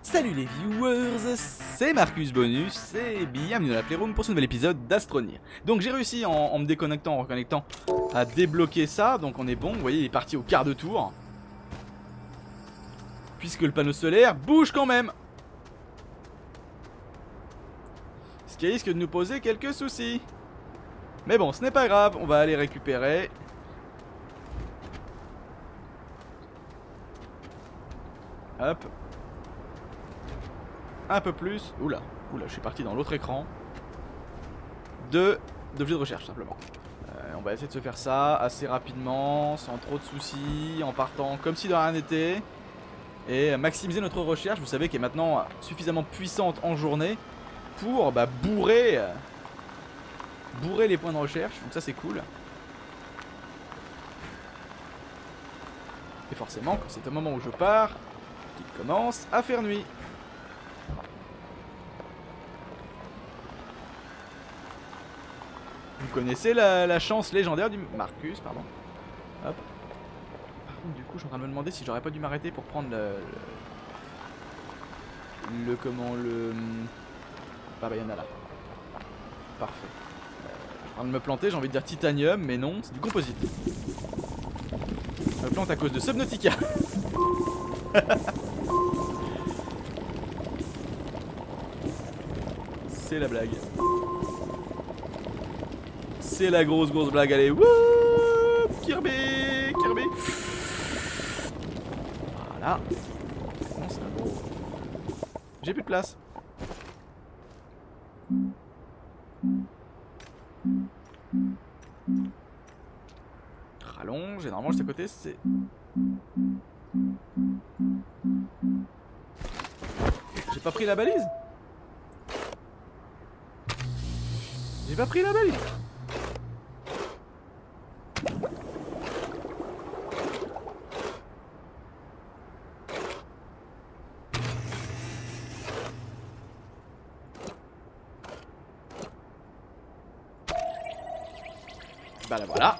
Salut les viewers, c'est Marcus Bonus et bienvenue dans la Playroom pour ce nouvel épisode d'Astronir. Donc j'ai réussi en me déconnectant, en reconnectant, à débloquer ça, donc on est bon, vous voyez il est parti au quart de tour. Puisque le panneau solaire bouge quand même. Ce qui risque de nous poser quelques soucis. Mais bon, ce n'est pas grave, on va aller récupérer. Hop. Un peu plus. Oula, je suis parti dans l'autre écran. D'objets de recherche simplement. On va essayer de se faire ça assez rapidement, sans trop de soucis, en partant comme si de rien n'était. Et maximiser notre recherche, vous savez, qui est maintenant suffisamment puissante en journée pour bourrer les points de recherche. Donc ça c'est cool. Et forcément, quand c'est au moment où je pars, qu'il commence à faire nuit. Vous connaissez la chance légendaire du Marcus, pardon. Hop. Par contre, du coup, je suis en train de me demander si j'aurais pas dû m'arrêter pour prendre Ah bah, il y en a là. Parfait. Je suis en train de me planter, j'ai envie de dire titanium, mais non, c'est du composite. Je me plante à cause de Subnautica. C'est la blague. C'est la grosse blague, allez, wouh, Kirby. Voilà. Non, c'est un gros. J'ai plus de place. Rallonge, et normalement juste à côté c'est... J'ai pas pris la balise. Bah la voilà.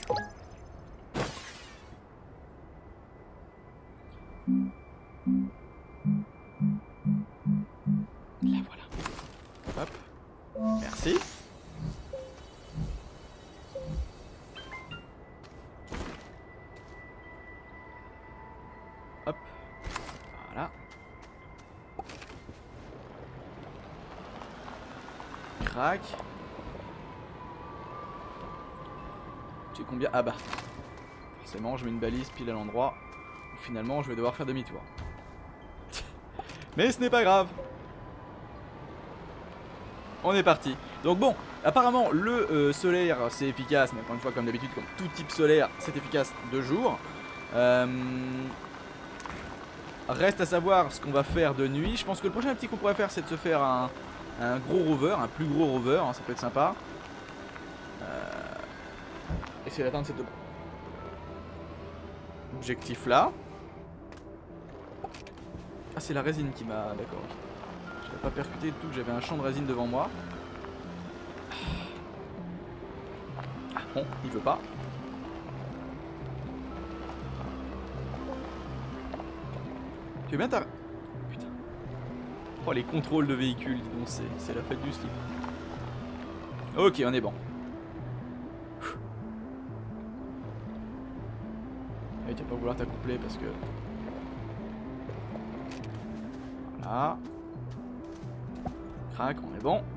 La voilà. Hop. Merci. Hop. Voilà. Crac. J'ai combien? Ah bah. Forcément, je mets une balise pile à l'endroit où finalement je vais devoir faire demi-tour. Mais ce n'est pas grave. On est parti. Donc bon, apparemment le solaire c'est efficace, mais encore une fois comme d'habitude, comme tout type solaire, c'est efficace de jour. Reste à savoir ce qu'on va faire de nuit. Je pense que le prochain petit qu'on pourrait faire c'est de se faire un gros rover, un plus gros rover, hein, ça peut être sympa. Essayer d'atteindre cet objectif là. Ah c'est la résine qui m'a... D'accord. J'avais pas percuté du tout que j'avais un champ de résine devant moi. Ah bon, il veut pas. Tu veux bien ta... Putain. Oh les contrôles de véhicules, dis donc, c'est la fête du slip. Ok, on est bon. Et tu vas pas vouloir t'accoupler parce que... Voilà. Crac, on est bon.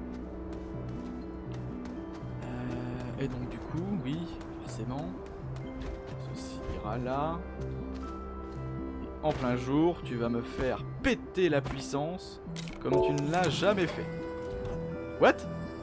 Et donc du coup, oui, forcément. Ceci ira là. Et en plein jour, tu vas me faire péter la puissance comme tu ne l'as jamais fait. What?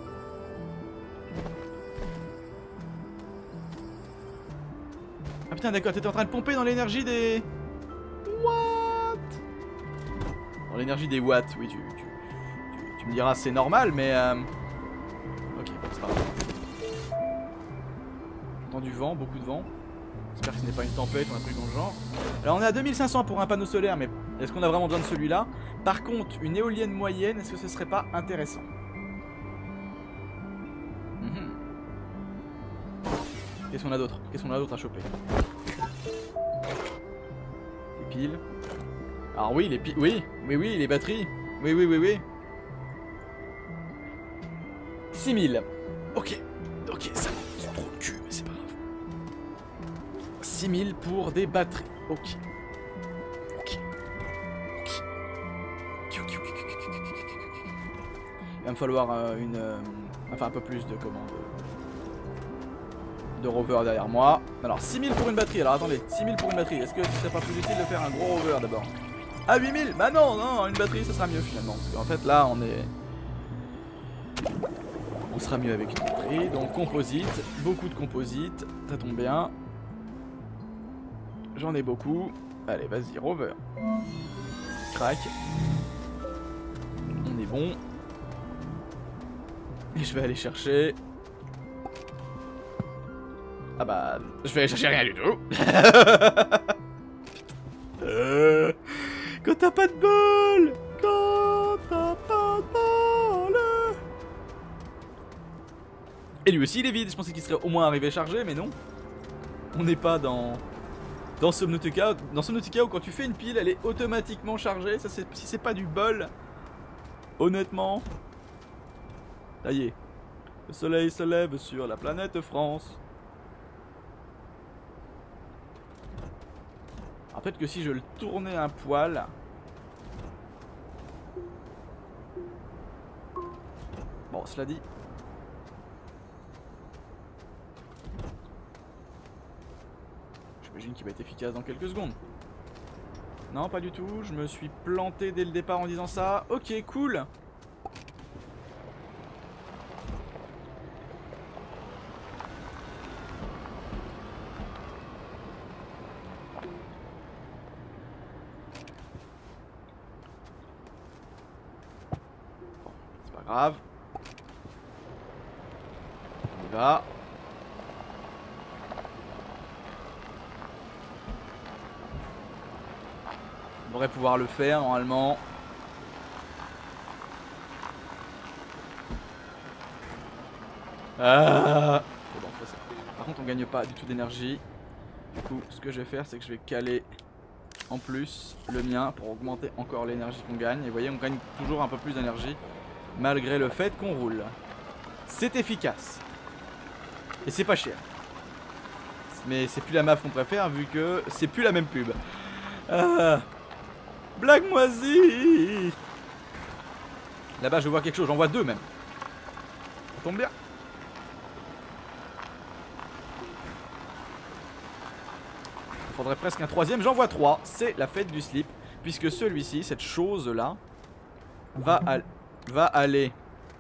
Ah putain d'accord, t'étais en train de pomper dans l'énergie des... What? Dans l'énergie des watts, oui tu me diras c'est normal mais... Ok, c'est pas grave. J'entends du vent, beaucoup de vent. J'espère que ce n'est pas une tempête ou un truc dans le genre. Alors on est à 2500 pour un panneau solaire mais est-ce qu'on a vraiment besoin de celui-là? Par contre, une éolienne moyenne, est-ce que ce serait pas intéressant? Qu'est-ce qu'on a d'autre? Qu'est-ce qu'on a d'autre à choper? Des piles. Alors oui, oui, les batteries. Oui. 6000. Ok, ça me trop le cul, mais c'est pas grave. 6000 pour des batteries. Ok. Il va me falloir enfin un peu plus de commandes de rover derrière moi. Alors 6000 pour une batterie. Alors attendez, 6000 pour une batterie. Est-ce que ce serait pas plus utile de faire un gros rover d'abord? Ah 8000. Bah non, une batterie ça sera mieux finalement. Parce qu'en fait là on sera mieux avec une batterie. Donc composite, beaucoup de composite, ça tombe bien. J'en ai beaucoup. Allez vas-y, rover. Crac. On est bon. Et je vais aller chercher... Ah bah... Je vais aller chercher rien du tout. Quand t'as pas de bol. Et lui aussi il est vide. Je pensais qu'il serait au moins arrivé chargé, mais non. On n'est pas dans Subnautica. Dans Subnautica où quand tu fais une pile, elle est automatiquement chargée. Ça, si c'est pas du bol... Honnêtement... Ça y est, le soleil se lève sur la planète France. Alors peut-être que si je le tournais un poil... Bon, cela dit... J'imagine qu'il va être efficace dans quelques secondes. Non, pas du tout, je me suis planté dès le départ en disant ça. Ok, cool. Grave. On y va. On devrait pouvoir le faire normalement. Ah. Bon, par contre on gagne pas du tout d'énergie. Du coup ce que je vais faire c'est que je vais caler en plus le mien pour augmenter encore l'énergie qu'on gagne. Et vous voyez on gagne toujours un peu plus d'énergie. Malgré le fait qu'on roule. C'est efficace. Et c'est pas cher. Mais c'est plus la map qu'on préfère vu que c'est plus la même pub. Blague moisie. Là-bas je vois quelque chose, j'en vois deux même. Ça tombe bien. Il faudrait presque un troisième, j'en vois trois. C'est la fête du slip. Puisque celui-ci, cette chose-là, va aller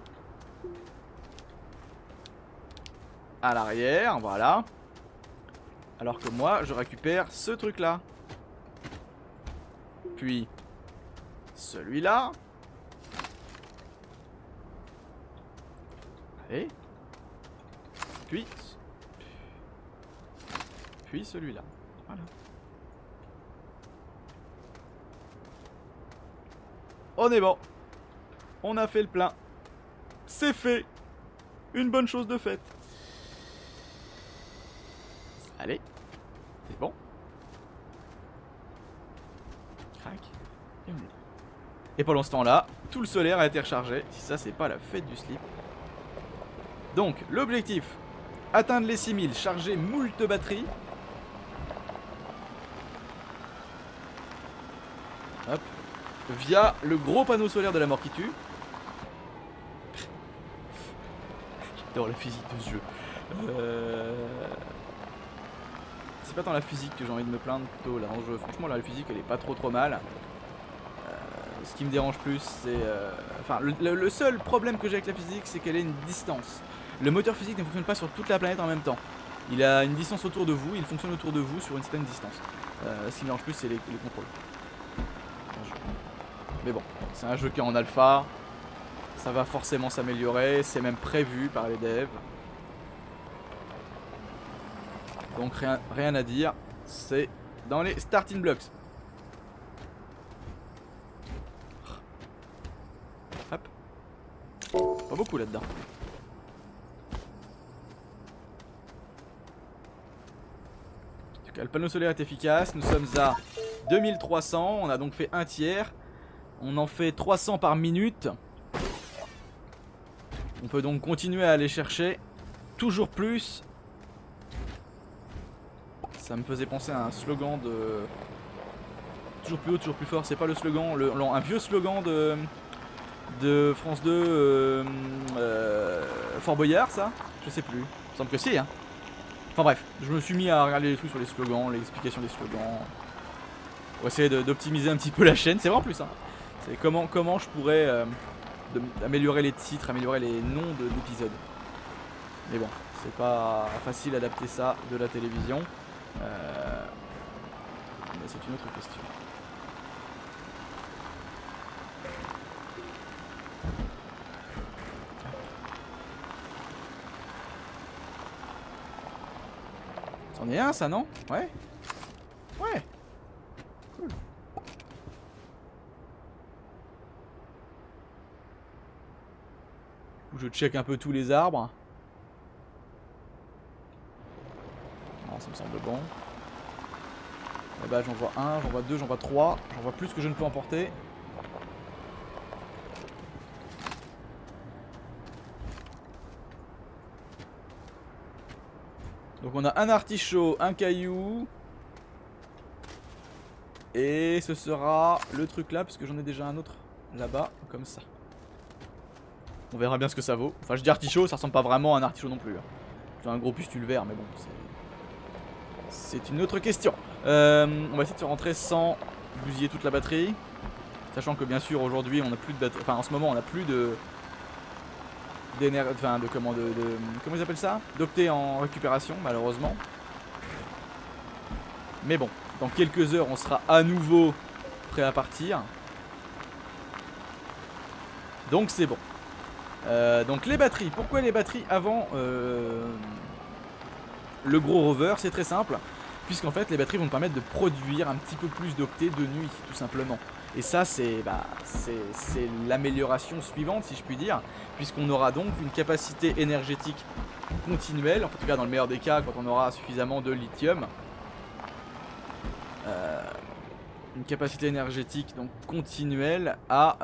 à l'arrière, voilà. Alors que moi, je récupère ce truc-là. Puis, celui-là. Allez. Puis celui-là. Voilà. On est bon. On a fait le plein. C'est fait. Une bonne chose de faite. Allez. C'est bon. Crac. Et on est là. Et pendant ce temps-là, tout le solaire a été rechargé. Si ça, c'est pas la fête du slip. Donc, l'objectif. Atteindre les 6000, charger moult batteries. Hop. Via le gros panneau solaire de la mort qui tue. J'adore la physique de ce jeu. C'est pas tant la physique que j'ai envie de me plaindre, plutôt là en jeu. Franchement là la physique elle est pas trop mal. Ce qui me dérange plus c'est... Enfin le seul problème que j'ai avec la physique c'est qu'elle est une distance. Le moteur physique ne fonctionne pas sur toute la planète en même temps. Il a une distance autour de vous, il fonctionne autour de vous sur une certaine distance. Ce qui me dérange plus c'est les contrôles. Mais bon, c'est un jeu qui est en alpha. Ça va forcément s'améliorer, c'est même prévu par les devs. Donc rien à dire, c'est dans les starting blocks. Hop. Pas beaucoup là-dedans. En tout cas, le panneau solaire est efficace, nous sommes à 2300, on a donc fait un tiers. On en fait 300 par minute. On peut donc continuer à aller chercher toujours plus. Ça me faisait penser à un slogan de... Toujours plus haut, toujours plus fort. C'est pas le slogan, un vieux slogan de France 2, Fort Boyard, ça? Je sais plus. Il me semble que si, hein. Enfin bref, je me suis mis à regarder les trucs sur les slogans, l'explication des slogans. Pour essayer d'optimiser un petit peu la chaîne. C'est vraiment plus ça. C'est comment je pourrais améliorer les titres, améliorer les noms d'épisodes. Mais bon, c'est pas facile d'adapter ça de la télévision. Mais c'est une autre question. C'en est un, ça, non? Ouais. Ouais. Cool. Je check un peu tous les arbres. Non, ça me semble bon. Là-bas, j'en vois un, j'en vois deux, j'en vois trois. J'en vois plus que je ne peux emporter. Donc on a un artichaut, un caillou. Et ce sera le truc là, parce que j'en ai déjà un autre là-bas, comme ça. On verra bien ce que ça vaut. Enfin, je dis artichaut, ça ressemble pas vraiment à un artichaut non plus. C'est un gros pustule vert, mais bon, c'est une autre question. On va essayer de se rentrer sans bousiller toute la batterie. Sachant que bien sûr, aujourd'hui, on n'a plus de batterie. Enfin, en ce moment, on n'a plus comment ils appellent ça, d'octets en récupération, malheureusement. Mais bon, dans quelques heures on sera à nouveau prêt à partir, donc c'est bon. Donc les batteries, pourquoi les batteries avant le gros rover? C'est très simple, puisqu'en fait les batteries vont nous permettre de produire un petit peu plus d'octets de nuit, tout simplement. Et ça c'est l'amélioration suivante, si je puis dire, puisqu'on aura donc une capacité énergétique continuelle, en tout cas dans le meilleur des cas, quand on aura suffisamment de lithium. Une capacité énergétique donc continuelle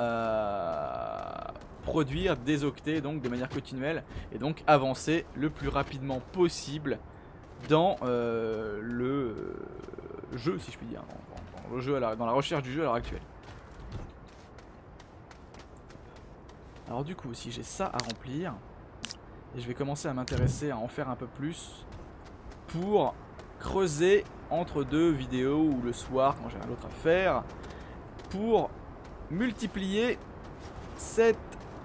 à produire des octets donc de manière continuelle, et donc avancer le plus rapidement possible dans le jeu, si je puis dire, dans le jeu dans la recherche du jeu à l'heure actuelle. Alors du coup, si j'ai ça à remplir, et je vais commencer à m'intéresser à en faire un peu plus pour creuser entre deux vidéos ou le soir quand j'ai rien d'autre à faire, pour multiplier cette...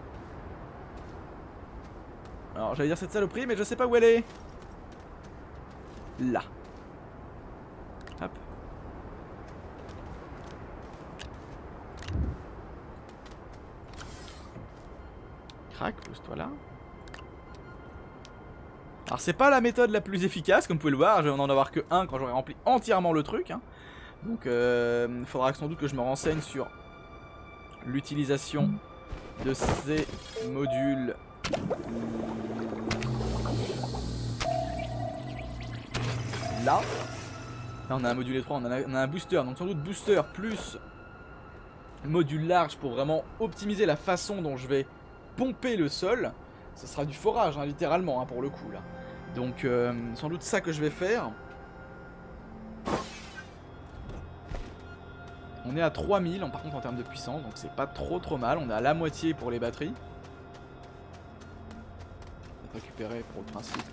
Alors j'allais dire cette saloperie, mais je sais pas où elle est. Là. Hop. Crac, pose-toi là. Alors c'est pas la méthode la plus efficace, comme vous pouvez le voir, je vais en avoir que un quand j'aurai rempli entièrement le truc, hein. Donc il faudra sans doute que je me renseigne sur l'utilisation de ces modules. Là on a un module étroit, on a un booster, donc sans doute booster plus module large pour vraiment optimiser la façon dont je vais pomper le sol. Ce sera du forage, hein, littéralement, hein, pour le coup là. Donc sans doute ça que je vais faire. On est à 3000 par contre en termes de puissance, donc c'est pas trop mal. On est à la moitié pour les batteries. Récupérer pour le principe.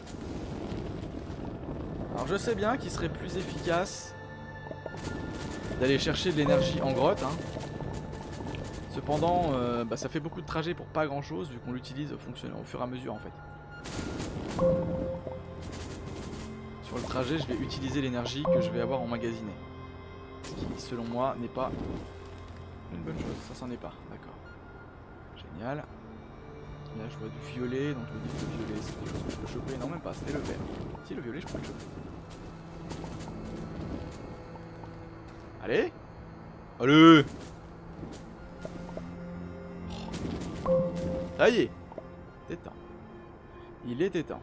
Alors je sais bien qu'il serait plus efficace d'aller chercher de l'énergie en grotte, hein. Cependant ça fait beaucoup de trajets pour pas grand chose, vu qu'on l'utilise au fur et à mesure en fait. Sur le trajet, je vais utiliser l'énergie que je vais avoir emmagasinée. Ce qui, selon moi, n'est pas une bonne chose. Ça, c'en est pas. D'accord. Génial. Là, je vois du violet. Donc, je me dis que le violet, c'est quelque chose que je peux choper. Non, même pas. C'était le vert. Si, le violet, je peux le choper. Allez. Allez. Ça y est. C'est temps. Il était temps.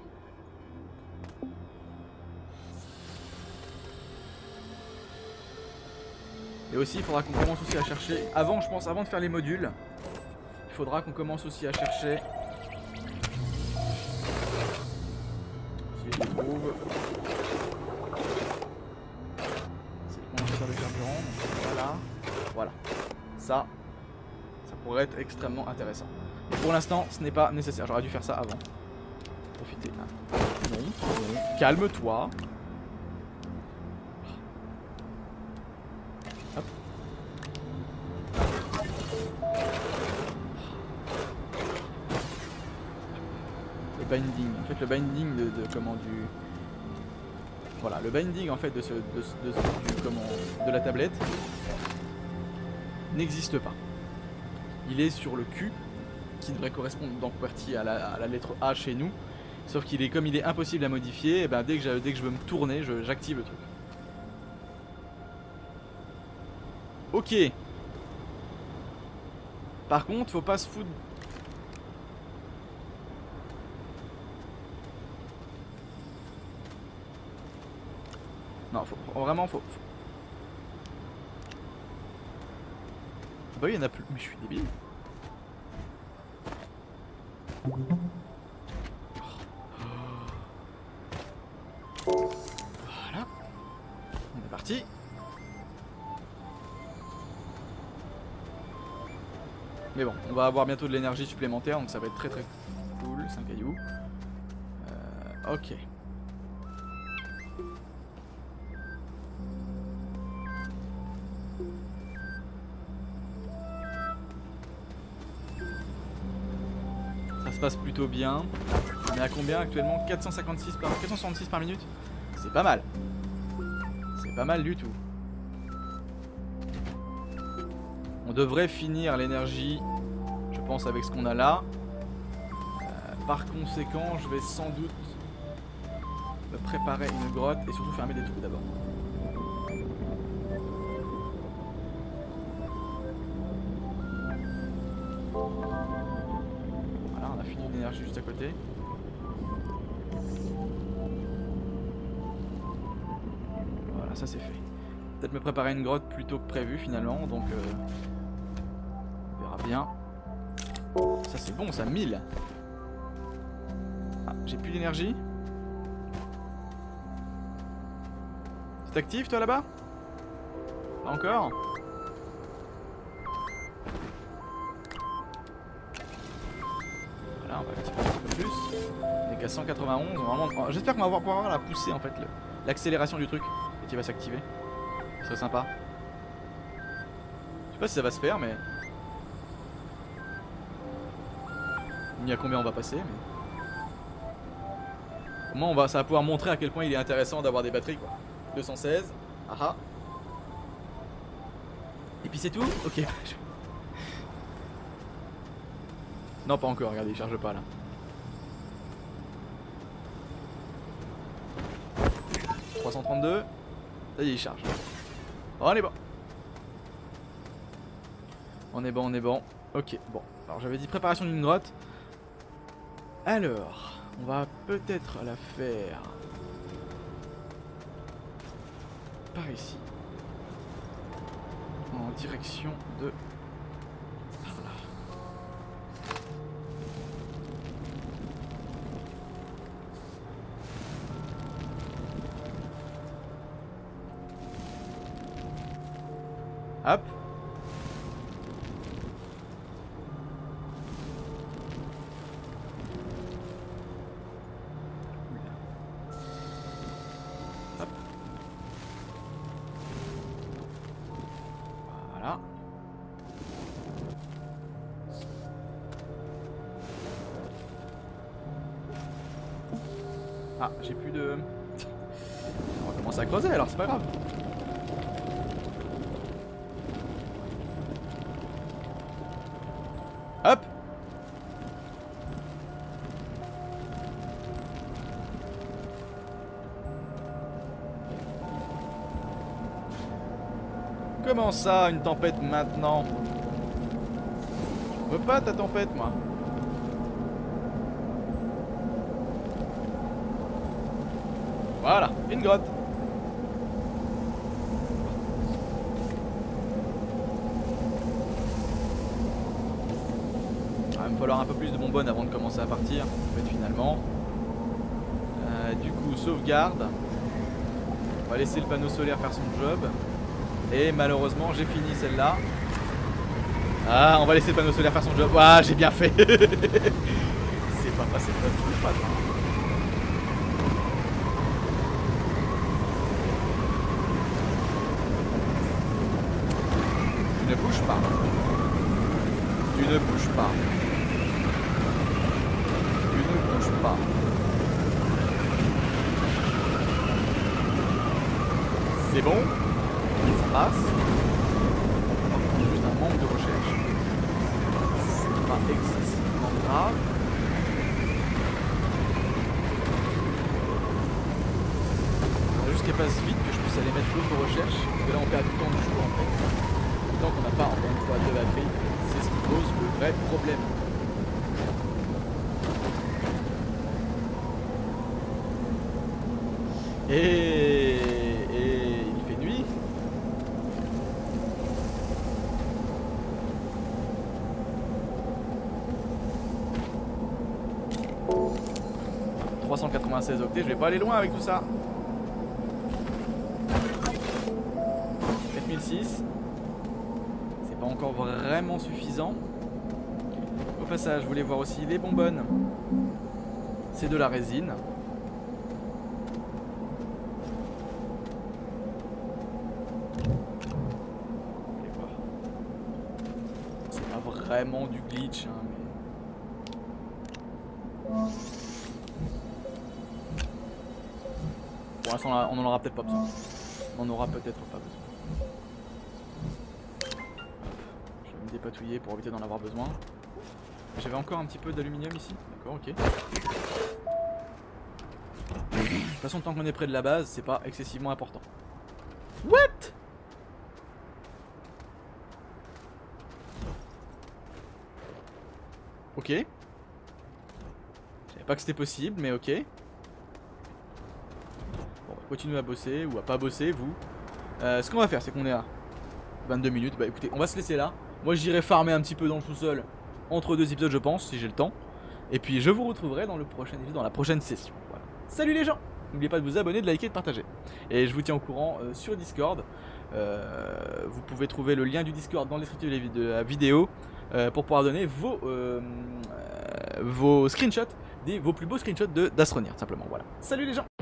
Et aussi il faudra qu'on commence aussi à chercher, avant je pense, avant de faire les modules, il faudra qu'on commence aussi à chercher, si je les trouve, c'est le condensateur de carburant, donc voilà, voilà, ça pourrait être extrêmement intéressant. Mais pour l'instant ce n'est pas nécessaire, j'aurais dû faire ça avant. Profiter. Ah. Non, non, calme-toi. Hop. Le binding. En fait, le binding de comment du. Voilà, le binding en fait de la tablette n'existe pas. Il est sur le Q qui devrait correspondre dans QWERTY à la lettre A chez nous. Sauf qu'il est comme il est impossible à modifier, et ben dès que je veux me tourner, j'active le truc. Ok. Par contre, faut pas se foutre. Non, vraiment faut. Bah oui, il y en a plus. Mais je suis débile. Voilà. On est parti. Mais bon, on va avoir bientôt de l'énergie supplémentaire, donc ça va être très très cool. 5 cailloux. Ok. Ça se passe plutôt bien. On est à combien actuellement? 466 par minute. C'est pas mal. C'est pas mal du tout. On devrait finir l'énergie, je pense, avec ce qu'on a là. Par conséquent, je vais sans doute me préparer une grotte et surtout fermer des trous d'abord. Voilà, on a fini l'énergie juste à côté. Voilà, ça c'est fait. Peut-être me préparer une grotte plutôt que prévu finalement, donc on verra bien. Ça c'est bon, ça 1000. Ah, j'ai plus d'énergie. C'est actif toi là-bas? Pas encore? Voilà, on va un petit peu plus. On est qu'à 191. Vraiment... J'espère qu'on va pouvoir avoir la poussée en fait, l'accélération du truc et qui va s'activer. Ce serait sympa. Je sais pas si ça va se faire, mais. Ni à combien on va passer, mais. Au moins, ça va pouvoir montrer à quel point il est intéressant d'avoir des batteries, quoi. 216. Ah. Et puis c'est tout? Ok. Non, pas encore, regardez, il charge pas là. « 332. Ça y est, il charge. Oh, on est bon. On est bon, on est bon. Ok, bon. Alors j'avais dit préparation d'une grotte. Alors, on va peut-être la faire par ici. En direction de... par là. Hop. Hop. Voilà. Ah, j'ai plus de... On va commencer à creuser alors, c'est pas grave. Hop. Comment ça, une tempête maintenant? Je veux pas ta tempête, moi. Voilà, une grotte. me falloir un peu plus de bonbonnes avant de commencer à partir, en fait, finalement. Du coup, sauvegarde. On va laisser le panneau solaire faire son job. Et malheureusement, j'ai fini celle-là. Ah, on va laisser le panneau solaire faire son job. Ah, j'ai bien fait. C'est pas passé de bonne pas. Tu ne bouges pas. Tu ne bouges pas. Tu ne bouges pas. C'est bon. Ça passe. Juste un manque de recherche. C'est pas excessivement grave. Il faut juste qu'elle passe vite, que je puisse aller mettre l'autre recherche. Parce que là on perd du temps du jour en fait. Tant qu'on n'a pas encore une fois de batterie, c'est ce qui pose le vrai problème. Et il fait nuit. « 396 octets, je vais pas aller loin avec tout ça. 4006. C'est pas encore vraiment suffisant. Au passage, je voulais voir aussi les bonbonnes. C'est de la résine. C'est pas vraiment du glitch, hein, mais... Pour l'instant, on en aura peut-être pas besoin. On en aura peut-être pas besoin. Je vais me dépatouiller pour éviter d'en avoir besoin. J'avais encore un petit peu d'aluminium ici. D'accord, ok. De toute façon, tant qu'on est près de la base, c'est pas excessivement important. What? Ok. Je savais pas que c'était possible, mais ok. Bon, on va continuer à bosser, ou à pas bosser, vous. Ce qu'on va faire, c'est qu'on est à 22 minutes. Bah écoutez, on va se laisser là. Moi, j'irai farmer un petit peu dans le sous-sol. Entre deux épisodes, je pense, si j'ai le temps. Et puis, je vous retrouverai dans le prochain épisode, dans la prochaine session. Voilà. Salut les gens! N'oubliez pas de vous abonner, de liker et de partager. Et je vous tiens au courant sur Discord. Vous pouvez trouver le lien du Discord dans la description de la vidéo pour pouvoir donner vos screenshots, vos plus beaux screenshots d'Astronir, simplement. Voilà. Salut les gens!